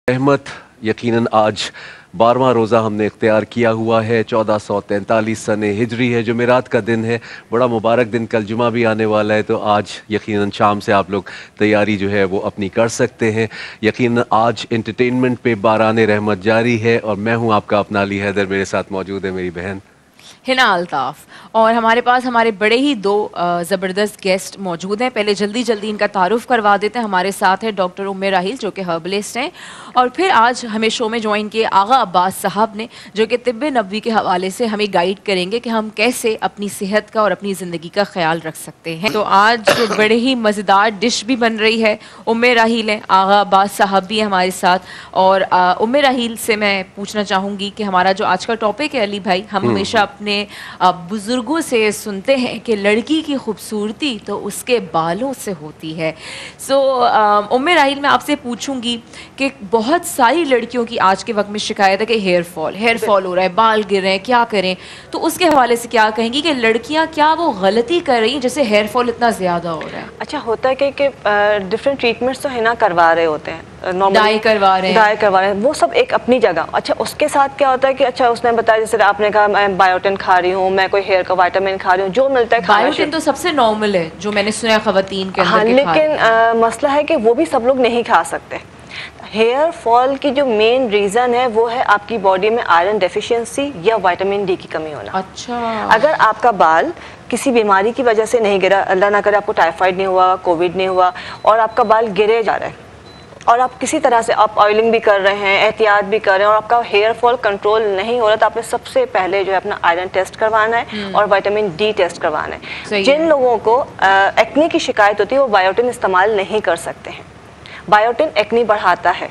रहमत यकीनन आज 12वां रोज़ा हमने इख्तियार किया हुआ है। 1443 सन हिजरी है, जुमेरात का दिन है, बड़ा मुबारक दिन। कल जुमा भी आने वाला है, तो आज यकीनन शाम से आप लोग तैयारी जो है वो अपनी कर सकते हैं। यकीनन आज एंटरटेनमेंट पे बाराने रहमत जारी है और मैं हूँ आपका अपना अली हैदर। मेरे साथ मौजूद है मेरी बहन हिना अल्ताफ़ और हमारे पास हमारे बड़े ही दो ज़बरदस्त गेस्ट मौजूद हैं। पहले जल्दी इनका तारुफ करवा देते हैं। हमारे साथ है डॉक्टर उम्मे राहील जो कि हर्बलिस्ट हैं, और फिर आज हमें शो में ज्वाइन किए आगा अब्बास साहब ने जो कि तिब्बे नबवी के हवाले से हमें गाइड करेंगे कि हम कैसे अपनी सेहत का और अपनी ज़िंदगी का ख्याल रख सकते हैं। तो आज बड़े ही मज़ेदार डिश भी बन रही है। उम्मे राहील हैं, आगा अब्बास साहब भी हैं हमारे साथ। और उम्मे राहील से मैं पूछना चाहूँगी कि हमारा जो आज का टॉपिक है अली भाई, हम हमेशा अपने बुजुर्गों से सुनते हैं कि लड़की की खूबसूरती तो उसके बालों से होती है। सो उम्मे राहील मैं आपसे पूछूंगी कि बहुत सारी लड़कियों की आज के वक्त में शिकायत है कि हेयर फॉल हो रहा है, बाल गिर रहे हैं, क्या करें? तो उसके हवाले से क्या कहेंगी कि लड़कियां क्या वो गलती कर रही हैं जैसे हेयर फॉल इतना ज़्यादा हो रहा है? अच्छा, होता है कि डिफरेंट ट्रीटमेंट्स तो है ना करवा रहे होते हैं, डाई करवा रहे हैं, वो सब एक अपनी जगह। अच्छा, उसके साथ क्या होता है कि अच्छा उसने बताया, जैसे आपने कहा मैं बायोटिन खा रही हूँ, मैं कोई हेयर का विटामिन खा रही हूँ, जो मिलता है बायोटिन तो सबसे नॉर्मल है जो मैंने सुना है खवातीन के अंदर। हाँ, लेकिन मसला है कि वो भी सब लोग नहीं खा सकते। हेयर फॉल की जो मेन रीज़न है वो है आपकी बॉडी में आयरन डेफिशिएंसी या विटामिन डी की कमी होना। अच्छा, अगर आपका बाल किसी बीमारी की वजह से नहीं गिरा, अल्लाह ना करे आपको टाइफाइड नहीं हुआ, कोविड नहीं हुआ, और आपका बाल गिरे जा रहा है और आप किसी तरह से आप ऑयलिंग भी कर रहे हैं, एहतियात भी कर रहे हैं, और आपका हेयर फॉल कंट्रोल नहीं हो रहा, तो आपने सबसे पहले जो है अपना आयरन टेस्ट करवाना है और विटामिन डी टेस्ट करवाना है। जिन लोगों को एक्ने की शिकायत होती है वो बायोटिन इस्तेमाल नहीं कर सकते हैं। बायोटिन एक्ने बढ़ाता है,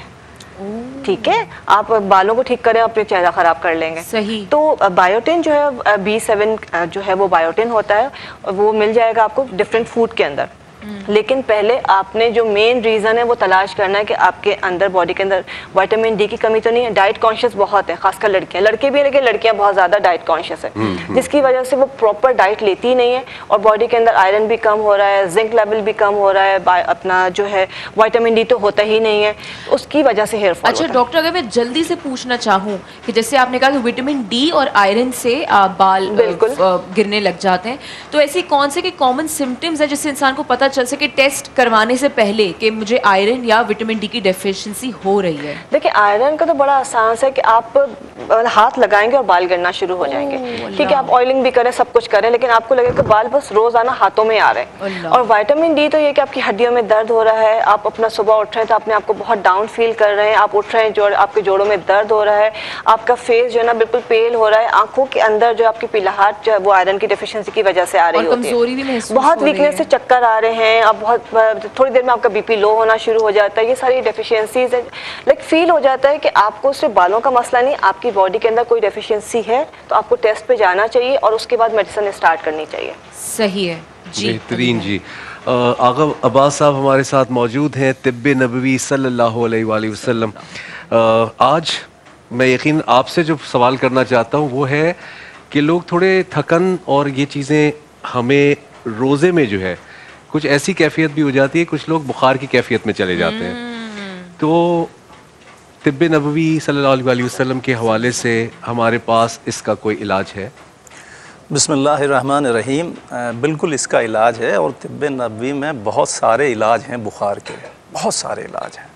ठीक है? आप बालों को ठीक करें, अपने चेहरा खराब कर लेंगे। सही। तो बायोटिन जो है B7 जो है वो बायोटिन होता है, वो मिल जाएगा आपको डिफरेंट फूड के अंदर। लेकिन पहले आपने जो मेन रीज़न है वो तलाश करना है कि आपके अंदर बॉडी के अंदर विटामिन डी की कमी तो नहीं है। डाइट कॉन्शियस बहुत है, खासकर लड़कियां, लड़के भी है लेकिन लड़कियां बहुत ज़्यादा डाइट कॉन्शियस है, जिसकी वजह से वो प्रॉपर डाइट लेती ही नहीं है और बॉडी के अंदर आयरन भी कम हो रहा है, जिंक लेवल भी कम हो रहा है, अपना जो है विटामिन डी तो होता ही नहीं है, उसकी वजह से हेयर फॉल। अच्छा डॉक्टर, अगर मैं जल्दी से पूछना चाहूँ कि जैसे आपने कहा कि विटामिन डी और आयरन से बाल बिल्कुल गिरने लग जाते हैं, तो ऐसी कौन से कॉमन सिम्टम्स है जिससे इंसान को पता चल सके टेस्ट करवाने से पहले कि मुझे आयरन या विटामिन डी की डेफिशिएंसी हो रही है? देखिए, आयरन का तो बड़ा आसान है कि आप हाथ लगाएंगे और बाल गिरना शुरू हो जाएंगे। ठीक है, आप ऑयलिंग भी करें, सब कुछ करें, लेकिन आपको लगेगा कि बाल बस रोजाना हाथों में आ रहे हैं। और विटामिन डी तो ये कि आपकी हड्डियों में दर्द हो रहा है, आप अपना सुबह उठ रहे हैं तो अपने आप को बहुत डाउन फील कर रहे हैं, आप उठ रहे हैं आपके जोड़ों में दर्द हो रहा है, आपका फेस जो है ना बिल्कुल पेल हो रहा है, आंखों के अंदर जो आपकी पीलाहट जो है वो आयरन की डेफिशिएंसी की वजह से आ रही होती है, बहुत वीकनेस से चक्कर आ रहे हैं, आप बहुत थोड़ी देर में आपका बीपी लो होना शुरू हो जाता है। ये सारी डेफिशिएंसीज है, लाइक फील हो जाता है कि आपको सिर्फ बालों का मसला नहीं, आपकी बॉडी के अंदर कोई डेफिशिएंसी है तो आपको टेस्ट पे जाना चाहिए और उसके बाद मेडिसिन स्टार्ट करनी चाहिए। सही है जी, बेहतरीन जी। आगा अब्बास साहब हमारे साथ मौजूद हैं, तिब्बे नबवी सल्लल्लाहु अलैहि वसल्लम। आज मैं यकीन आपसे जो सवाल करना चाहता हूँ वो है कि लोग थोड़े थकन और ये चीज़ें, हमें रोज़े में जो है कुछ ऐसी कैफियत भी हो जाती है, कुछ लोग बुखार की कैफियत में चले जाते हैं। तो तिब्बे नबवी सल्लल्लाहु अलैहि वसल्लम के हवाले से हमारे पास इसका कोई इलाज है? बिस्मिल्लाहिर्रहमानिर्रहीम। बिल्कुल इसका इलाज है और तिब्बे नबवी में बहुत सारे इलाज हैं बुखार के, बहुत सारे इलाज हैं।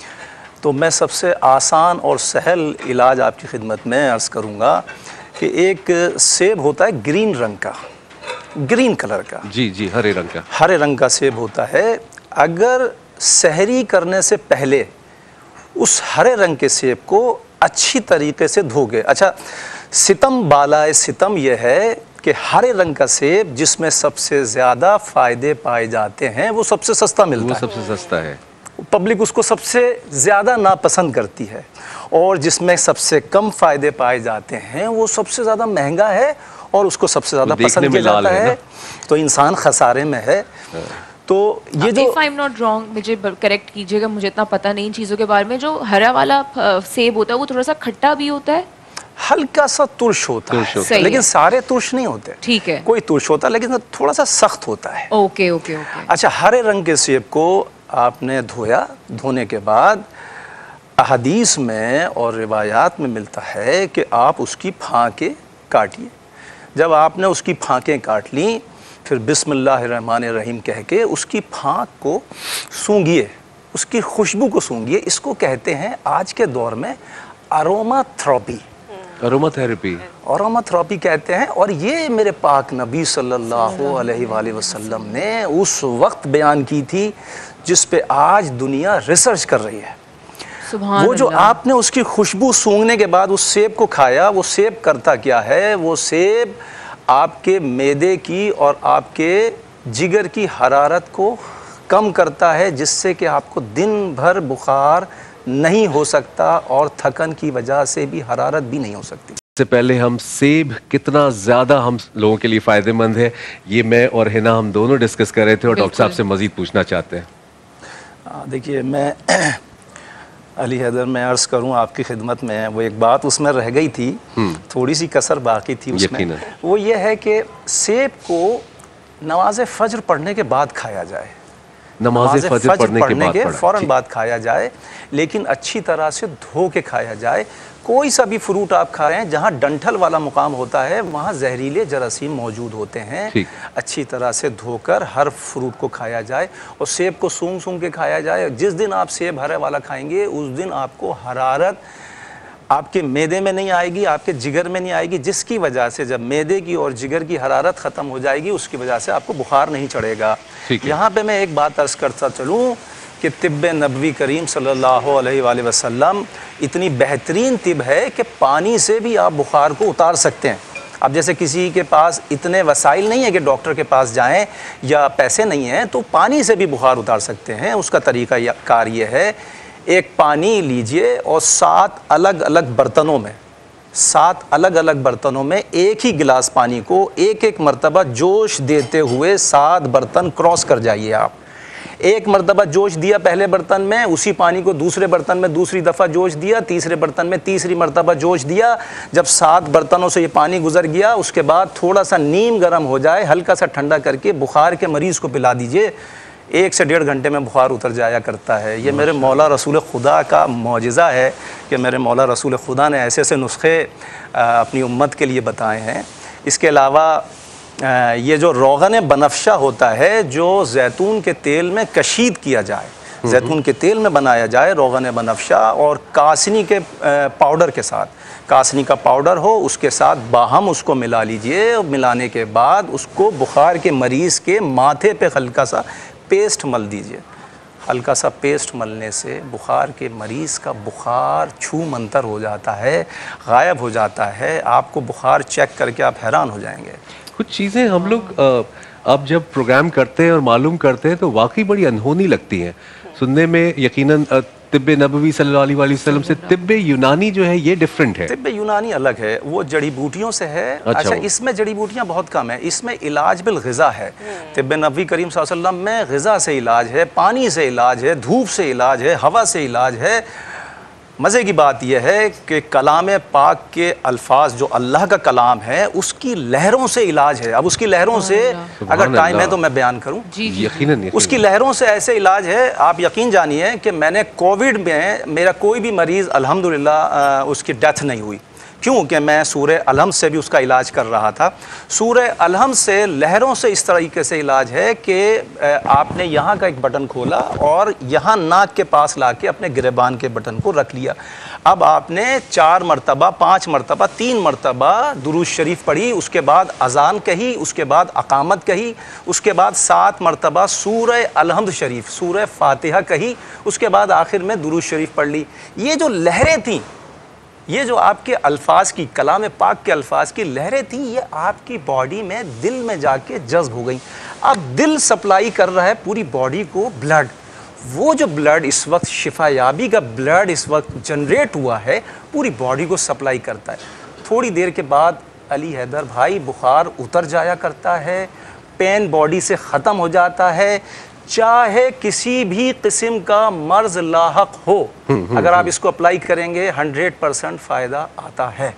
तो मैं सबसे आसान और सहल इलाज आपकी खिदमत में अर्ज़ करूँगा कि एक सेब होता है ग्रीन रंग का, ग्रीन कलर का, जी, हरे रंग का सेब होता है। अगर सहरी करने से पहले उस हरे रंग के सेब को अच्छी तरीके से धोगे। अच्छा, सितम बालाए सितम यह है कि हरे रंग का सेब जिसमें सबसे ज़्यादा फ़ायदे पाए जाते हैं वो सबसे सस्ता मिलता है, वो सबसे सस्ता है, पब्लिक उसको सबसे ज़्यादा नापसंद करती है, और जिसमें सबसे कम फ़ायदे पाए जाते हैं वो सबसे ज़्यादा महंगा है और उसको सबसे ज़्यादा पसंद किया जाता है, तो इंसान खसारे में है। तो ये जो if I am not wrong, मुझे करेक्ट कीजिएगा, मुझे इतना पता नहीं इन चीज़ों के बारे में, जो हरा वाला सेब होता है वो थोड़ा सा खट्टा भी होता है, हल्का सा तुर्श होता है, लेकिन सारे तुर्श नहीं होते। ठीक है, कोई तुर्श होता है लेकिन थोड़ा सा सख्त होता है। ओके। अच्छा, हरे रंग के सेब को आपने धोया, धोने के बाद अहदीस में और रिवायात में मिलता है कि आप उसकी फांकें काटिए। जब आपने उसकी फांकें काट लीं, फिर बिस्मिल्लाहिर्रहमानिर्रहीम कह के उसकी फांक को सूंघिए, उसकी खुशबू को सूंघिए। इसको कहते हैं आज के दौर में aromatherapy. Aromatherapy, aromatherapy कहते हैं। और ये मेरे पाक नबी सल्लल्लाहु अलैहि वसल्लम ने उस वक्त बयान की थी जिस पे आज दुनिया रिसर्च कर रही है। वो जो आपने उसकी खुशबू सूंघने के बाद उस सेब को खाया, वो सेब करता क्या है? वो सेब आपके मैदे की और आपके जिगर की हरारत को कम करता है, जिससे कि आपको दिन भर बुखार नहीं हो सकता और थकन की वजह से भी हरारत भी नहीं हो सकती। इससे पहले हम सेब कितना ज़्यादा हम लोगों के लिए फ़ायदेमंद है, ये मैं और हिना हम दोनों डिस्कस कर रहे थे और डॉक्टर साहब से मज़ीद पूछना चाहते हैं। देखिए, मैं अली हैदर मैं अर्ज़ करूं आपकी खिदमत में, वो एक बात उसमें रह गई थी, थोड़ी सी कसर बाकी थी उसमें। वो ये है कि सेब को नमाज फ़ज्र पढ़ने के बाद खाया जाए, नमाज फ़ज्र पढ़ने के फ़ौरन बाद खाया जाए, लेकिन अच्छी तरह से धो के खाया जाए। कोई सा भी फ्रूट आप खा रहे हैं, जहाँ डंठल वाला मुकाम होता है वहाँ जहरीले जरासीम मौजूद होते हैं। अच्छी तरह से धोकर हर फ्रूट को खाया जाए और सेब को सूंघ सूंघ के खाया जाए। जिस दिन आप सेब हरे वाला खाएंगे उस दिन आपको हरारत आपके मैदे में नहीं आएगी, आपके जिगर में नहीं आएगी, जिसकी वजह से जब मैदे की और जिगर की हरारत ख़त्म हो जाएगी उसकी वजह से आपको बुखार नहीं चढ़ेगा। यहाँ पे मैं एक बात अर्ज़ करता चलूँ कि तिब्ब नबवी करीम सल्लल्लाहु अलैहि वसल्लम इतनी बेहतरीन तिब है कि पानी से भी आप बुखार को उतार सकते हैं। अब जैसे किसी के पास इतने वसाइल नहीं है कि डॉक्टर के पास जाएं या पैसे नहीं हैं, तो पानी से भी बुखार उतार सकते हैं। उसका तरीका कार ये है, एक पानी लीजिए और 7 अलग अलग बर्तनों में एक ही गिलास पानी को एक एक मरतबा जोश देते हुए 7 बर्तन क्रॉस कर जाइए। आप एक मरतबा जोश दिया पहले बर्तन में, उसी पानी को दूसरे बर्तन में दूसरी दफ़ा जोश दिया, तीसरे बर्तन में तीसरी मरतबा जोश दिया। जब 7 बर्तनों से ये पानी गुजर गया, उसके बाद थोड़ा सा नीम गर्म हो जाए, हल्का सा ठंडा करके बुखार के मरीज़ को पिला दीजिए। 1 से 1.5 घंटे में बुखार उतर जाया करता है। ये मेरे मौला रसूल खुदा का मौजिज़ा है कि मेरे मौला रसूल खुदा ने ऐसे ऐसे नुस्खे अपनी उम्मत के लिए बताए हैं। इसके अलावा ये जो रोगन बनफ्शा होता है, जो जैतून के तेल में कशीद किया जाए, जैतून के तेल में बनाया जाए रोगन बनफ्शा, और कासनी के पाउडर के साथ, कासनी का पाउडर हो उसके साथ बाहम उसको मिला लीजिए। मिलाने के बाद उसको बुखार के मरीज़ के माथे पे हल्का सा पेस्ट मल दीजिए। हल्का सा पेस्ट मलने से बुखार के मरीज़ का बुखार छू मंतर हो जाता है, गायब हो जाता है। आपको बुखार चेक करके आप हैरान हो जाएंगे। कुछ चीज़ें हम लोग अब जब प्रोग्राम करते हैं और मालूम करते हैं तो वाकई बड़ी अनहोनी लगती हैं सुनने में। यकीनन तिब्ब नबवी सल्लल्लाहु अलैहि वसल्लम से तिब्ब यूनानी जो है ये डिफरेंट है। तिब्ब यूनानी अलग है, वो जड़ी बूटियों से है। अच्छा, इसमें जड़ी बूटियां बहुत कम है, इसमें इलाज बिल ग़िज़ा है। तिब्ब नबवी करीम सल्लल्लाहु अलैहि वसल्लम में ग़िज़ा से इलाज है, पानी से इलाज है, धूप से इलाज है, हवा से इलाज है। मज़े की बात यह है कि कलाम पाक के अल्फाज जो अल्लाह का कलाम है उसकी लहरों से इलाज है। अब उसकी लहरों से अगर टाइम है तो मैं बयान करूं। यकीनन उसकी लहरों से ऐसे इलाज है, आप यकीन जानिए कि मैंने कोविड में मेरा कोई भी मरीज़ अल्हम्दुलिल्लाह उसकी डेथ नहीं हुई, क्योंकि मैं सूरह अलहम से भी उसका इलाज कर रहा था। सूरह अलहम से लहरों से इस तरीके से इलाज है कि आपने यहाँ का एक बटन खोला और यहाँ नाक के पास लाके अपने गिरेबान के बटन को रख लिया। अब आपने 4 मरतबा 5 मरतबा 3 मरतबा दुरूद शरीफ पढ़ी, उसके बाद अजान कही, उसके बाद अकामत कही, उसके बाद 7 मरतबा सूरह अलहम्द शरीफ सूरह फातिहा कही, उसके बाद आखिर में दुरूद शरीफ पढ़ ली। ये जो लहरें थीं, ये जो आपके अल्फाज की कलाम पाक के अल्फाज की लहरें थी, ये आपकी बॉडी में दिल में जाके जज्ब हो गई। अब दिल सप्लाई कर रहा है पूरी बॉडी को ब्लड। वो जो ब्लड इस वक्त शिफायाबी का ब्लड इस वक्त जनरेट हुआ है पूरी बॉडी को सप्लाई करता है। थोड़ी देर के बाद अली हैदर भाई बुखार उतर जाया करता है, पेन बॉडी से ख़त्म हो जाता है, चाहे किसी भी किस्म का मर्ज लाहक हो। अगर आप इसको अप्लाई करेंगे 100% फ़ायदा आता है।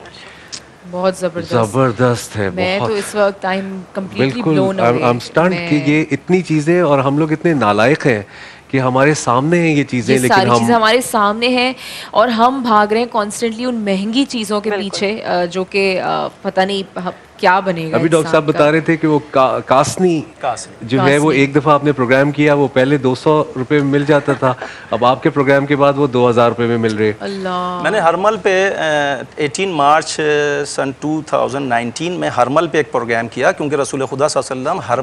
बहुत ज़बरदस्त है। मैं बहुत। तो इस वक्त time completely blown away. I'm stunned कि ये इतनी चीज़ें, और हम लोग इतने नालायक हैं कि हमारे सामने हैं ये चीज़ें, ये लेकिन सारी हम चीज़ें हमारे सामने हैं और हम भाग रहे हैं कॉन्स्टेंटली उन महंगी चीज़ों के पीछे, जो कि पता नहीं क्या बनेगा। अभी डॉक्टर साहब बता रहे थे कि वो कासनी जो है वो एक दफ़ा आपने प्रोग्राम किया, वो पहले 200 रुपये में मिल जाता था, अब आपके प्रोग्राम के बाद वो 2000 रुपये में मिल रहे। अल्लाह। मैंने हरमल पे 18 मार्च सन 2019 में हरमल पे एक प्रोग्राम किया, क्योंकि रसूल खुदा सल्लल्लाहु अलैहि वसल्लम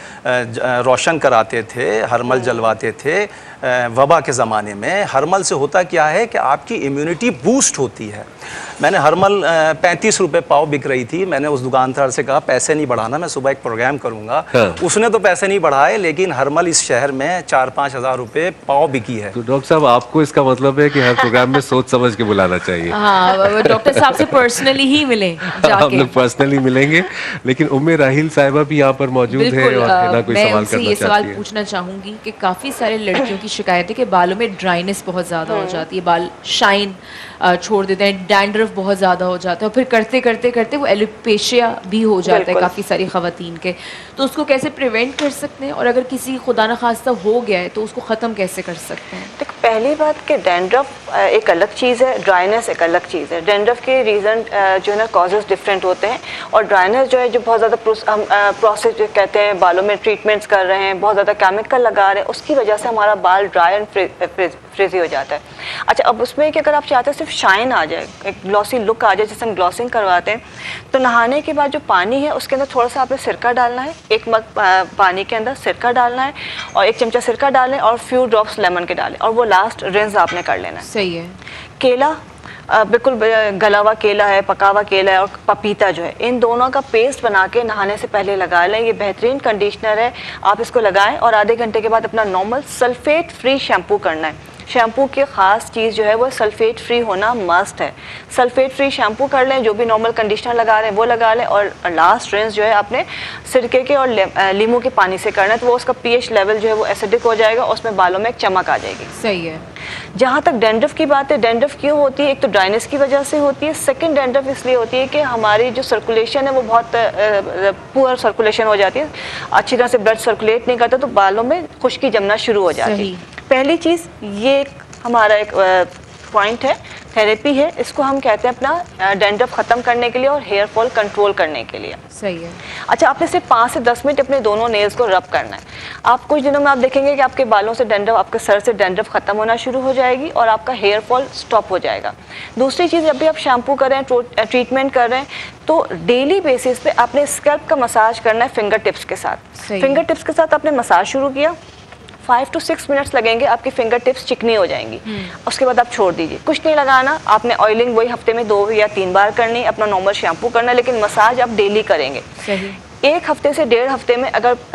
हरमल रोशन कराते थे, हरमल जलवाते थे। वबा के ज़माने में हरमल से होता क्या है कि आपकी इम्यूनिटी बूस्ट होती है। मैंने हरमल 35 रुपये पाव बिक रही थी। मैंने उस दुकानदार से कहा पैसे नहीं बढ़ाना, मैं सुबह एक प्रोग्राम करूंगा। उसने तो पैसे नहीं बढ़ाए, लेकिन हरमल इस शहर में 4-5 हज़ार रुपये पाव बिकी है। तो डॉक्टर साहब आपको इसका मतलब है कि हर प्रोग्राम में सोच समझ के बुलाना चाहिए। हाँ, डॉक्टर साहब से पर्सनली ही मिले जाके। हम लोग पर्सनली मिलेंगे, लेकिन उम्मे राहिल साहिबा भी यहाँ पर मौजूद है और हिना कोई सवाल करना ये सवाल चाहती है। पूछना चाहूंगी कि काफ़ी सारे लड़कियों की शिकायत है कि बालों में ड्राइनेस बहुत ज़्यादा हो जाती है, बाल शाइन छोड़ देते हैं, डैंड्रफ बहुत ज़्यादा हो जाता है और फिर करते करते करते वो एलोपेशिया भी हो जाता है काफ़ी सारी ख़वातीन के। तो उसको कैसे प्रिवेंट कर सकते हैं, और अगर किसी खुदा न खास्ता हो गया है तो उसको ख़त्म कैसे कर सकते हैं? देखो, पहली बात कि डैंड्रफ एक अलग चीज़ है, ड्राइनेस एक अलग चीज़ है। डैंड्रफ के रीज़न जो है ना कॉजेज़ डिफरेंट होते हैं, और ड्राइनेस जो है जो बहुत ज़्यादा हम प्रोसेस जो कहते हैं, बालों में ट्रीटमेंट्स कर रहे हैं, बहुत ज़्यादा केमिकल लगा रहे हैं, उसकी वजह से हमारा बाल ड्राई एंड फ्रिजी हो जाता है। अच्छा, अब उसमें कि अगर आप चाहते हैं सिर्फ शाइन आ जाए, एक ग्लॉसी लुक आ जाए, जैसे हम ग्लॉसिंग करवाते हैं, तो नहाने के बाद जो पानी है उसके अंदर थोड़ा सा आपने सिरका डालना है। 1 मग पानी के अंदर सिरका डालना है और 1 चमचा सिरका डालें और फ्यू ड्रॉप्स लेमन के डालें, और वो लास्ट रिंस आपने कर लेना है। सही है। केला, बिल्कुल गला हुआ केला है, पका हुआ केला है, और पपीता जो है, इन दोनों का पेस्ट बना के नहाने से पहले लगा लें। ये बेहतरीन कंडीशनर है, आप इसको लगाएं और आधे घंटे के बाद अपना नॉर्मल सल्फेट फ्री शैम्पू करना है। शैम्पू की ख़ास चीज़ जो है वो सल्फेट फ्री होना मस्ट है। सल्फेट फ्री शैम्पू कर लें, जो भी नॉर्मल कंडीशनर लगा रहे हैं वो लगा लें, और लास्ट रिंस जो है आपने सिरके के और नींबू के पानी से करना है, तो वो उसका पीएच लेवल जो है वो एसिडिक हो जाएगा और उसमें बालों में एक चमक आ जाएगी। सही है। जहाँ तक डैंड्रफ की बात है, डैंड्रफ क्यों होती है? एक तो ड्राइनेस की वजह से होती है, सेकंड डैंड्रफ इसलिए होती है कि हमारी जो सर्कुलेशन है वो बहुत पुअर सर्कुलेशन हो जाती है, अच्छी तरह से ब्लड सर्कुलेट नहीं करता, तो बालों में खुश्की जमना शुरू हो जाती है। पहली चीज़ ये हमारा एक पॉइंट है, थेरेपी है, इसको हम कहते हैं अपना डैंड्रफ ख़त्म करने के लिए और हेयर फॉल कंट्रोल करने के लिए। सही है। अच्छा, आपने सिर्फ 5 से 10 मिनट अपने दोनों नेल्स को रब करना है। आप कुछ दिनों में आप देखेंगे कि आपके बालों से डैंड्रफ, आपके सर से डैंड्रफ खत्म होना शुरू हो जाएगी और आपका हेयर फॉल स्टॉप हो जाएगा। दूसरी चीज़, जब भी आप शैम्पू कर रहे हैं, ट्रीटमेंट कर रहे हैं, तो डेली बेसिस पे आपने स्कैल्प का मसाज करना है फिंगर टिप्स के साथ। फिंगर टिप्स के साथ आपने मसाज शुरू किया, 5 to 6 मिनट्स लगेंगे, आपकी फिंगर टिप्स चिकनी हो जाएंगी। उसके बाद आप छोड़ दीजिए, कुछ नहीं लगाना। आपने ऑयलिंग वही हफ्ते में 2 या 3 बार करनी, अपना नॉर्मल शैम्पू करना, लेकिन मसाज आप डेली करेंगे। सही। 1 हफ्ते से 1.5 हफ्ते में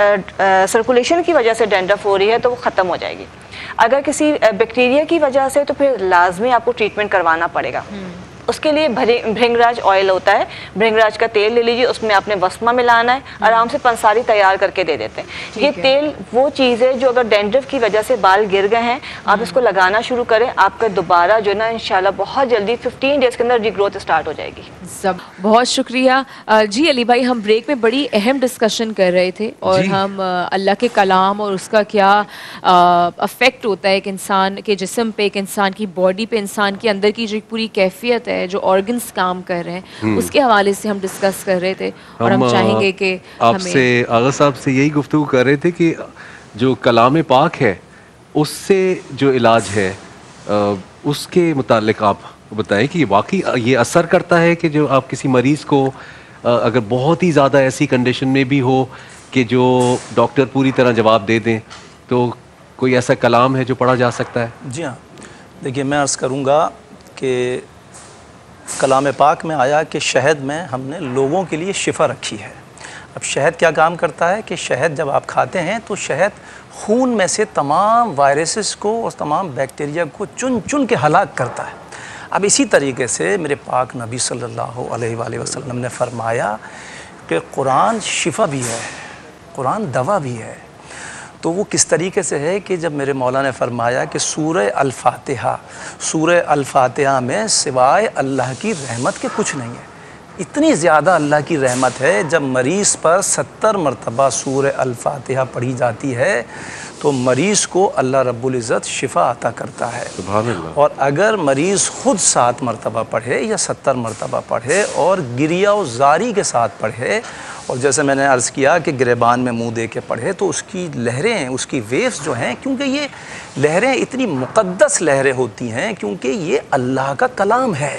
अगर सर्कुलेशन की वजह से डैंड्रफ हो रही है तो वो ख़त्म हो जाएगी। अगर किसी बैक्टीरिया की वजह से, तो फिर लाजमी आपको ट्रीटमेंट करवाना पड़ेगा। उसके लिए भृंगराज ऑयल होता है, भृंगराज का तेल ले लीजिए, उसमें आपने वस्मा मिलाना है, आराम से पंसारी तैयार करके दे देते हैं। ये तेल वो चीज़ है जो अगर डैंड्रफ की वजह से बाल गिर गए हैं, आप इसको लगाना शुरू करें, आपका दोबारा जो ना इंशाल्लाह बहुत जल्दी 15 डेज़ के अंदर रीग्रोथ स्टार्ट हो जाएगी। सब बहुत शुक्रिया जी। अली भाई, हम ब्रेक में बड़ी अहम डिस्कशन कर रहे थे और हम अल्लाह के कलाम और उसका क्या अफेक्ट होता है एक इंसान के जिस्म पे, एक इंसान की बॉडी पे, इंसान के अंदर की जो पूरी कैफियत है, जो ऑर्गन्स काम कर रहे हैं, उसके हवाले से हम डिस्कस कर रहे थे। और हम चाहेंगे कि आपसे आगा साहब से यही गुफ्तगू कर रहे थे कि जो कलाम पाक है उससे जो इलाज है उसके मुतालिक आप बताएं कि वाकई ये असर करता है कि जो आप किसी मरीज़ को अगर बहुत ही ज़्यादा ऐसी कंडीशन में भी हो कि जो डॉक्टर पूरी तरह जवाब दे दें, तो कोई ऐसा कलाम है जो पढ़ा जा सकता है? जी हाँ, देखिए मैं अर्ज़ करूँगा कि कलाम पाक में आया कि शहद में हमने लोगों के लिए शिफा रखी है। अब शहद क्या काम करता है कि शहद जब आप खाते हैं तो शहद खून में से तमाम वायरसेस को और तमाम बैक्टीरिया को चुन चुन के हलाक करता है। अब इसी तरीके से मेरे पाक नबी सल्लल्लाहु अलैहि वसल्लम ने फरमाया कि कुरान शिफा भी है, कुरान दवा भी है। तो वो किस तरीके से है कि जब मेरे मौला ने फरमाया कि सूरह अल-फातिहा में सिवाय अल्लाह की रहमत के कुछ नहीं है। इतनी ज़्यादा अल्लाह की रहमत है, जब मरीज़ पर 70 मरतबा सूरह अल-फातिहा पढ़ी जाती है तो मरीज़ को अल्लाह रब्बुल इज़्ज़त शिफा अता करता है। सुभान अल्लाह। और अगर मरीज़ खुद 7 मरतबा पढ़े या 70 मरतबा पढ़े और गिरिया व ज़ारी के साथ पढ़े, और जैसे मैंने अर्ज़ किया कि गिरेबान में मुंह दे के पढ़े, तो उसकी लहरें, उसकी वेव्स जो हैं, क्योंकि ये लहरें इतनी मुक़द्दस लहरें होती हैं, क्योंकि ये अल्लाह का कलाम है,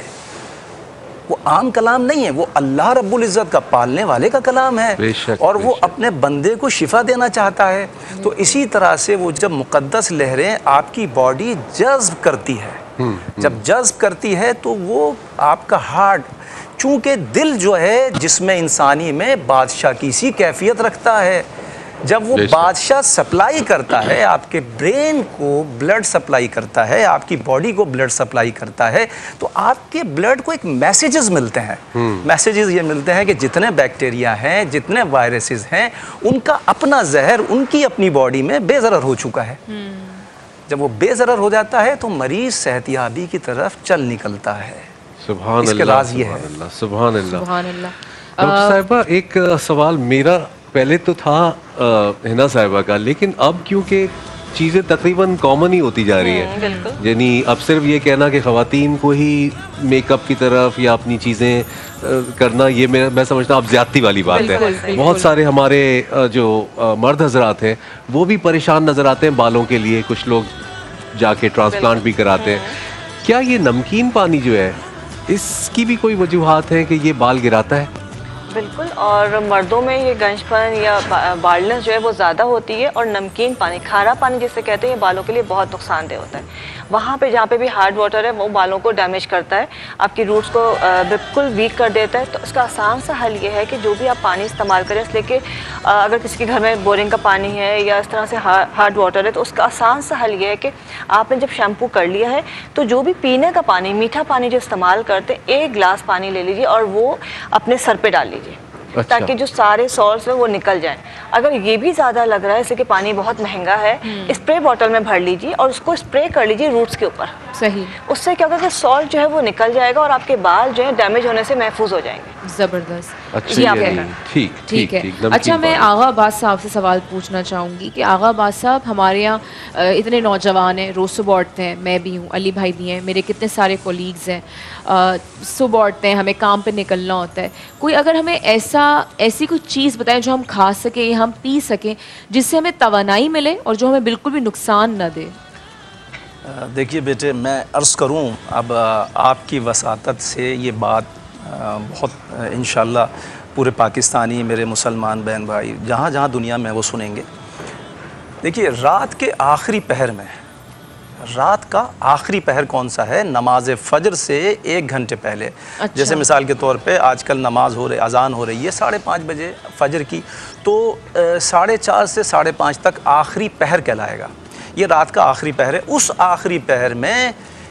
वो आम कलाम नहीं है, वो अल्लाह रब्बुल इज़्ज़त का, पालने वाले का कलाम है, और वो अपने बंदे को शिफा देना चाहता है। तो इसी तरह से वो जब मुक़द्दस लहरें आपकी बॉडी जज्ब करती है, जब जज्ब करती है तो वो आपका हार्ट, चूँकि दिल जो है जिसमें इंसानी में बादशाह की सी कैफियत रखता है, जब वो बादशाह सप्लाई करता है, आपके ब्रेन को ब्लड सप्लाई करता है, आपकी बॉडी को ब्लड सप्लाई करता है, तो आपके ब्लड को एक मैसेजेस मिलते हैं। मैसेजेस ये मिलते हैं कि जितने बैक्टीरिया हैं, जितने वायरसेस हैं, उनका अपना जहर उनकी अपनी बॉडी में बेज़रर हो चुका है। जब वो बेज़रर हो जाता है तो मरीज़ सेहतियाबी की तरफ चल निकलता है। सुभान इसके अल्लाह, राज ये है। सुभान अल्लाह। सुभान अल्लाह। डॉक्टर साहिबा, एक सवाल मेरा पहले तो था हिना साहिबा का, लेकिन अब क्योंकि चीज़ें तकरीबन कॉमन ही होती जा रही है, यानी अब सिर्फ ये कहना कि ख़वातीन को ही मेकअप की तरफ या अपनी चीज़ें करना, ये मैं समझता हूँ अब ज़्यादती वाली बात है। बहुत सारे हमारे जो मर्द हजरात हैं वो भी परेशान नज़र आते हैं बालों के लिए, कुछ लोग जाके ट्रांसप्लांट भी कराते हैं। क्या ये नमकीन पानी जो है, इसकी भी कोई वजूहात है कि ये बाल गिराता है? बिल्कुल, और मर्दों में ये गंजपन या बाल्डनेस जो है वो ज़्यादा होती है, और नमकीन पानी, खारा पानी जिसे कहते हैं, ये बालों के लिए बहुत नुकसानदेह होता है। वहाँ पे जहाँ पे भी हार्ड वाटर है वो बालों को डैमेज करता है, आपकी रूट्स को बिल्कुल वीक कर देता है। तो इसका आसान सा हल ये है कि जो भी आप पानी इस्तेमाल करें, इसलिए कि अगर किसी के घर में बोरिंग का पानी है या इस तरह से हार्ड वाटर है, तो उसका आसान सा हल ये है कि आपने जब शैम्पू कर लिया है तो जो भी पीने का पानी, मीठा पानी जो इस्तेमाल करते हैं, 1 गिलास पानी ले लीजिए और वो अपने सर पे डाल लीजिए। अच्छा। ताकि जो सारे सॉल्ट्स हैं वो निकल जाएं। अगर ये भी ज़्यादा लग रहा है, जैसे कि पानी बहुत महंगा है, स्प्रे बॉटल में भर लीजिए और उसको स्प्रे कर लीजिए रूट्स के ऊपर। सही। उससे क्या होगा कि सॉल्ट जो है वो निकल जाएगा और आपके बाल जो है डैमेज होने से महफूज हो जाएंगे। ज़बरदस्त। अच्छा, ठीक है। अच्छा, मैं आगा अब्बास साहब से सवाल पूछना चाहूँगी कि आगा अब्बास साहब, हमारे यहाँ इतने नौजवान हैं, रोज़ सुबह उठते हैं, मैं भी हूँ, अली भाई भी हैं, मेरे कितने सारे कोलीग्स हैं, सुबह उठते हैं, हमें काम पे निकलना होता है। कोई अगर हमें ऐसी कुछ चीज़ बताएं जो हम खा सकें या हम पी सकें जिससे हमें तवानाई मिले और जो हमें बिल्कुल भी नुकसान न दे। देखिए बेटे, मैं अर्ज़ करूं, अब आपकी वसातत से ये बात बहुत इंशाल्लाह पूरे पाकिस्तानी, मेरे मुसलमान बहन भाई जहाँ जहाँ दुनिया में वो सुनेंगे। देखिए, रात के आखिरी पहर में, रात का आखिरी पहर कौन सा है? नमाज फ़जर से 1 घंटे पहले। अच्छा। जैसे मिसाल के तौर पे आजकल नमाज हो रही, अजान हो रही है 5:30 बजे फ़जर की, तो 4:30 से 5:30 तक आखिरी पहर कहलाएगा। ये रात का आखिरी पहर है। उस आखिरी पहर में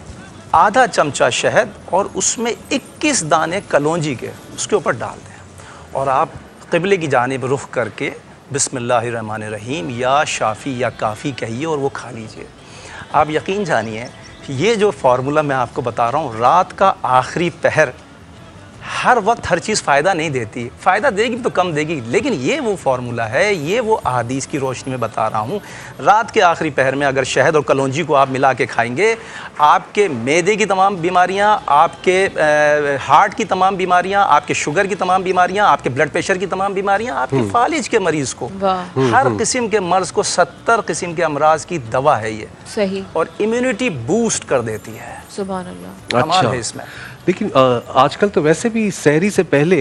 आधा चमचा शहद और उसमें 21 दाने कलौंजी के उसके ऊपर डाल दें और आप क़िबले की जानिब रुख करके बिस्मिल्लाहिर्रहमानिर्रहीम या शाफ़ी या काफ़ी कहिए और वो खा लीजिए। आप यकीन जानिए, ये जो फार्मूला मैं आपको बता रहा हूँ, रात का आखिरी पहर, हर वक्त हर चीज़ फ़ायदा नहीं देती, फ़ायदा देगी तो कम देगी, लेकिन ये वो फार्मूला है, ये वो अहादीस की रोशनी में बता रहा हूँ। रात के आखिरी पहर में अगर शहद और कलौंजी को आप मिला के खाएंगे, आपके मैदे की तमाम बीमारियाँ, आपके हार्ट की तमाम बीमारियाँ, आपके शुगर की तमाम बीमारियाँ, आपके ब्लड प्रेशर की तमाम बीमारियाँ, आपके फालिज के मरीज़ को, हर किस्म के मर्ज़ को, 70 किस्म के अमराज की दवा है ये। सही। और इम्यूनिटी बूस्ट कर देती है। सुभान अल्लाह। अच्छा है इसमें। लेकिन आजकल तो वैसे भी सहरी से पहले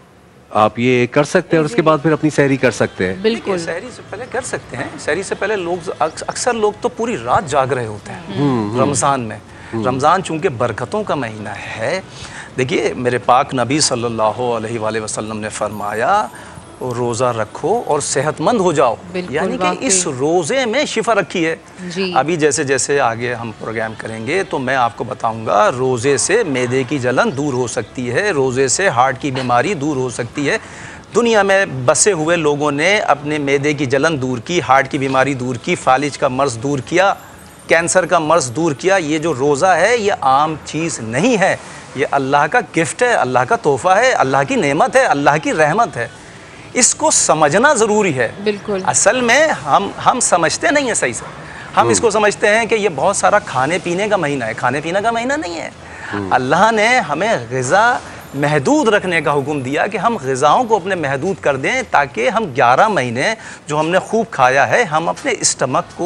आप ये कर सकते हैं और उसके बाद फिर अपनी सहरी कर सकते हैं। बिल्कुल, सहरी से पहले कर सकते हैं। सहरी से पहले लोग, अक्सर लोग तो पूरी रात जाग रहे होते हैं रमज़ान में। रमज़ान चूँकि बरकतों का महीना है। देखिए, मेरे पाक नबी सल्लल्लाहु अलैहि वसल्लम ने फरमाया, रोज़ा रखो और सेहतमंद हो जाओ, यानी कि इस रोज़े में शिफा रखी है। अभी जैसे जैसे आगे हम प्रोग्राम करेंगे तो मैं आपको बताऊंगा, रोज़े से मैदे की जलन दूर हो सकती है, रोज़े से हार्ट की बीमारी दूर हो सकती है। दुनिया में बसे हुए लोगों ने अपने मैदे की जलन दूर की, हार्ट की बीमारी दूर की, फालिज का मर्ज़ दूर किया, कैंसर का मर्ज़ दूर किया। ये जो रोज़ा है ये आम चीज़ नहीं है, ये अल्लाह का गिफ्ट है, अल्लाह का तोहफ़ा है, अल्लाह की नेमत है, अल्लाह की रहमत है। इसको समझना ज़रूरी है। बिल्कुल। असल में हम समझते नहीं है सही से। हम इसको समझते हैं कि ये बहुत सारा खाने पीने का महीना है। खाने पीने का महीना नहीं है। अल्लाह ने हमें ग़िज़ा महदूद रखने का हुक्म दिया कि हम ग़िज़ाओं को अपने महदूद कर दें, ताकि हम 11 महीने जो हमने खूब खाया है हम अपने स्टमक को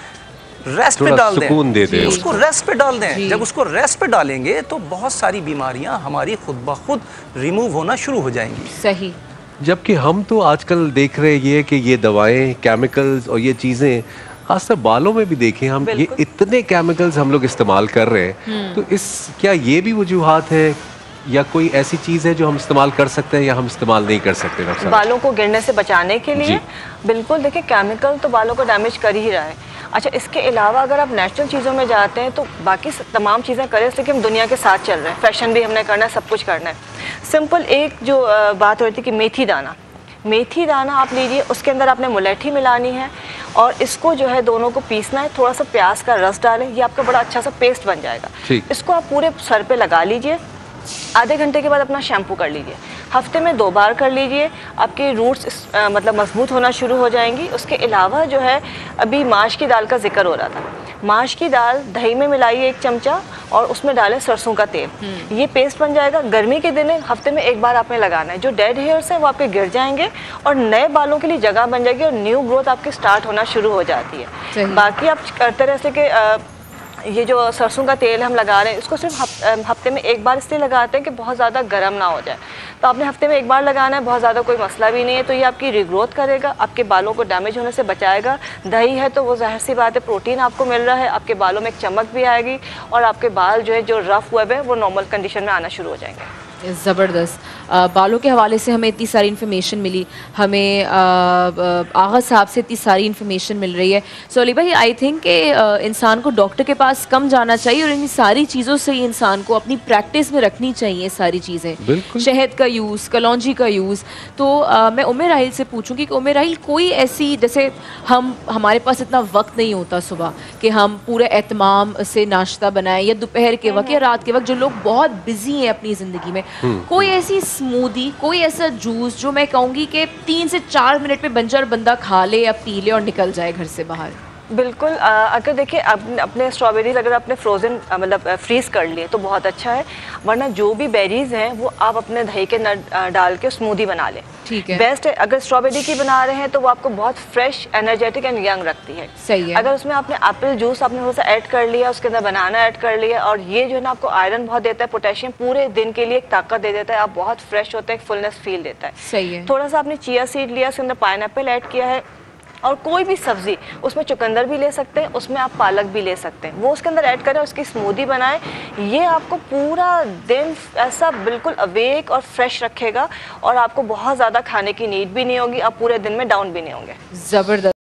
रेस्ट पे डाल दें, उसको रेस्ट पे डाल दें। जब उसको रेस्ट पे डालेंगे तो बहुत सारी बीमारियां हमारी खुद ब खुद रिमूव होना शुरू हो जाएंगी। सही। जबकि हम तो आजकल देख रहे हैं कि ये दवाएं, केमिकल्स और ये चीज़ें खासकर बालों में भी देखें हम, ये इतने केमिकल्स हम लोग इस्तेमाल कर रहे हैं। तो क्या ये भी वजूहात है या कोई ऐसी चीज़ है जो हम इस्तेमाल कर सकते हैं या हम इस्तेमाल नहीं कर सकते बालों को गिरने से बचाने के लिए? बिल्कुल, देखिए केमिकल तो बालों को डैमेज कर ही रहा है। अच्छा, इसके अलावा अगर आप नेचुरल चीज़ों में जाते हैं तो बाकी तमाम चीज़ें करें, इसलिए कि हम दुनिया के साथ चल रहे हैं। फैशन भी हमने करना है, सब कुछ करना है। सिंपल एक जो बात हो रही थी कि मेथी दाना आप लीजिए, उसके अंदर आपने मुलेठी मिलानी है और इसको जो है दोनों को पीसना है। थोड़ा सा प्याज का रस डालें, ये आपका बड़ा अच्छा सा पेस्ट बन जाएगा। इसको आप पूरे सर पे लगा लीजिए। आधे घंटे के बाद अपना शैम्पू कर लीजिए। हफ्ते में 2 बार कर लीजिए, आपके रूट्स मतलब मजबूत होना शुरू हो जाएंगी। उसके अलावा जो है, अभी माश की दाल का जिक्र हो रहा था, माश की दाल दही में मिलाइए 1 चमचा और उसमें डालें सरसों का तेल। ये पेस्ट बन जाएगा। गर्मी के दिन हफ्ते में 1 बार आपने लगाना है। जो डेड हेयर्स हैं वो आपके गिर जाएंगे और नए बालों के लिए जगह बन जाएगी और न्यू ग्रोथ आपकी स्टार्ट होना शुरू हो जाती है। बाकी आप करते रह सके, ये जो सरसों का तेल हम लगा रहे हैं इसको सिर्फ हफ्ते में 1 बार इसलिए लगाते हैं कि बहुत ज़्यादा गर्म ना हो जाए। तो आपने हफ्ते में 1 बार लगाना है, बहुत ज़्यादा कोई मसला भी नहीं है। तो ये आपकी रिग्रोथ करेगा, आपके बालों को डैमेज होने से बचाएगा। दही है तो वो ज़ाहिर सी बात है, प्रोटीन आपको मिल रहा है, आपके बालों में एक चमक भी आएगी और आपके बाल जो है जो रफ वेब है वो नॉर्मल कंडीशन में आना शुरू हो जाएंगे। ज़बरदस्त। बालों के हवाले से हमें इतनी सारी इन्फॉर्मेशन मिली, हमें आगा साहब से इतनी सारी इन्फॉर्मेशन मिल रही है। सो अली भाई, आई थिंक कि इंसान को डॉक्टर के पास कम जाना चाहिए और इन सारी चीज़ों से ही इंसान को अपनी प्रैक्टिस में रखनी चाहिए सारी चीज़ें। शहद का यूज़, कलौंजी का यूज़। तो मैं उम्मे राहिल से पूछूंगी कि उम्मे राहिल, कोई ऐसी, जैसे हमारे पास इतना वक्त नहीं होता सुबह कि हम पूरे एहतमाम से नाश्ता बनाएं, या दोपहर के वक्त या रात के वक्त, जो लोग बहुत बिजी हैं अपनी ज़िंदगी में, कोई ऐसी स्मूदी, कोई ऐसा जूस जो मैं कहूँगी कि 3 से 4 मिनट में बंजर बंदा खा ले या पी ले और निकल जाए घर से बाहर? बिल्कुल। अगर देखिए अपने स्ट्रॉबेरीज अगर आपने फ्रोज़न मतलब फ्रीज़ कर लिए तो बहुत अच्छा है, वरना जो भी बेरीज़ हैं वो आप अपने दही के डाल के स्मूदी बना लें। ठीक है, बेस्ट है। अगर स्ट्रॉबेरी की बना रहे हैं तो वो आपको बहुत फ्रेश, एनर्जेटिक एंड यंग रखती है। सही है। अगर उसमें आपने एप्पल जूस आपने थोड़ा सा ऐड कर लिया, उसके अंदर बनाना ऐड कर लिया, और ये जो है ना आपको आयरन बहुत देता है, पोटेशियम पूरे दिन के लिए एक ताकत दे देता है, आप बहुत फ्रेश होते हैं, फुलनेस फील देता है। सही है। थोड़ा सा आपने चिया सीड लिया, उसके अंदर पाइनएप्पल ऐड किया है, और कोई भी सब्जी, उसमें चुकंदर भी ले सकते हैं, उसमें आप पालक भी ले सकते हैं, वो उसके अंदर ऐड करें, उसकी स्मूदी बनाएं। ये आपको पूरा दिन ऐसा बिल्कुल अवेक और फ्रेश रखेगा और आपको बहुत ज़्यादा खाने की नीड भी नहीं होगी, आप पूरे दिन में डाउन भी नहीं होंगे। ज़बरदस्त।